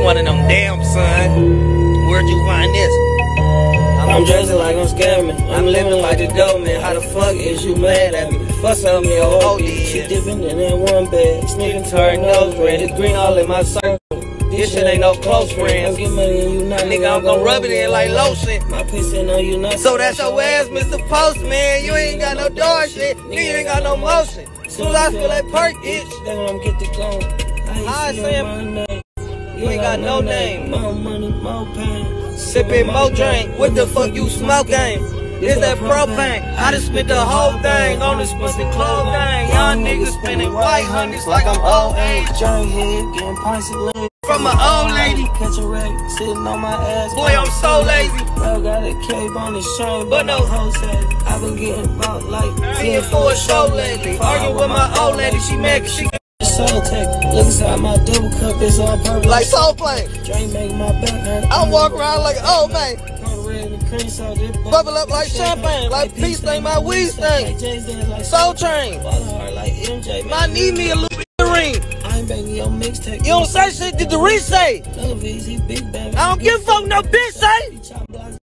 one of them damn, son. Where'd you find this? I'm dressing like I'm scamming. I'm living like the dope man. How the fuck is you mad at me? Fuss on me, oh, she dipping in that one bag. Sniffing to her nose red. It's green all in my circle. This shit ain't no close friends. Nigga, I'm gon' rub it in like lotion. My pissing on you not. So that's your ass, Mr. Postman. You ain't got no dog shit. Nigga, you ain't got no motion. Soon as I feel that perk itch, then I'm get the gun. I say my name. You ain't got no name. More money, more pain. Sippin' more drink. What the fuck you smoking? It's that propane. I just spent the whole thing on this pussy clothing. Young niggas spending white hundreds like I'm old age. Giant head, getting pints of legs from my old lady. Catch a wreck, sitting on my ass. Boy, I'm so lazy. Bro, got a cape on his chain, but no hoes had it. I've been getting about like 10 for a show lately. Arguing with my old lady, she mad cause she Soul Tech, look inside my double cup, it's all purple. Like soul plane. Drink make my back hurt. I walk around like an old man. Bubble up like champagne, like bee sting, my weed sting. Soul Train. I need me a little bit of ring. I ain't banging your mixtape. You don't say shit, did the re say? I don't give a fuck no bitch say.